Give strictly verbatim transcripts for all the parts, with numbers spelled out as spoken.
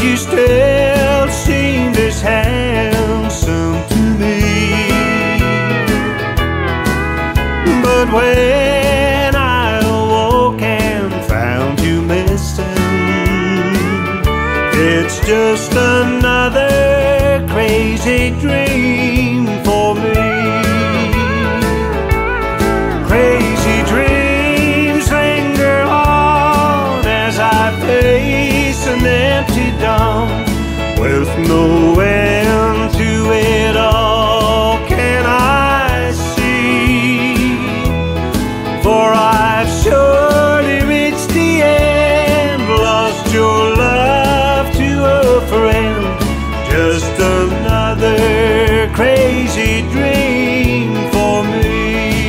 you still seemed as handsome to me. But when I awoke and found you missing, it's just another crazy dream for me. Crazy dreams linger on as I face an empty dump with no end to it all. Can I see? For I've surely reached the end, lost your love to a friend. Just another crazy dream for me.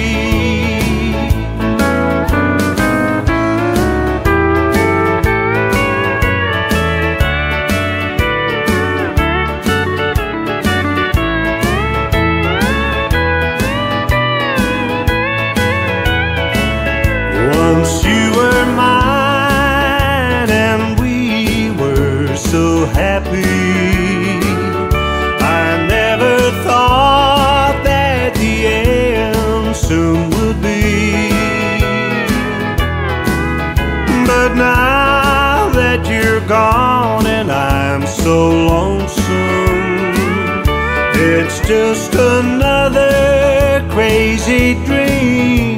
Once you were mine and we were so happy. I never thought that the end soon would be. But now that you're gone and I'm so lonesome, it's just another crazy dream